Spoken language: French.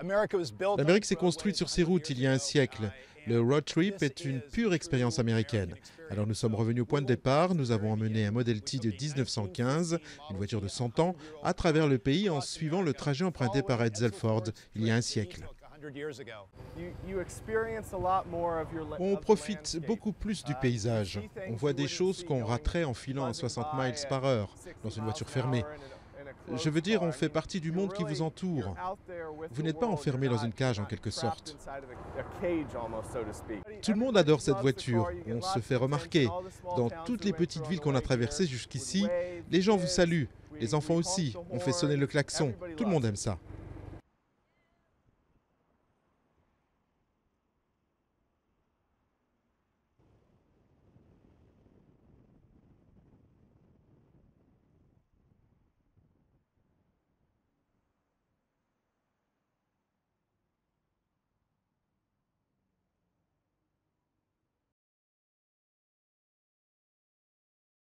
L'Amérique s'est construite sur ces routes il y a un siècle. Le road trip est une pure expérience américaine. Alors nous sommes revenus au point de départ, nous avons emmené un Model T de 1915, une voiture de 100 ans, à travers le pays en suivant le trajet emprunté par Edsel Ford il y a un siècle. On profite beaucoup plus du paysage. On voit des choses qu'on raterait en filant à 60 miles par heure dans une voiture fermée. Je veux dire, on fait partie du monde qui vous entoure. Vous n'êtes pas enfermé dans une cage en quelque sorte. Tout le monde adore cette voiture. On se fait remarquer. Dans toutes les petites villes qu'on a traversées jusqu'ici, les gens vous saluent. Les enfants aussi. On fait sonner le klaxon. Tout le monde aime ça.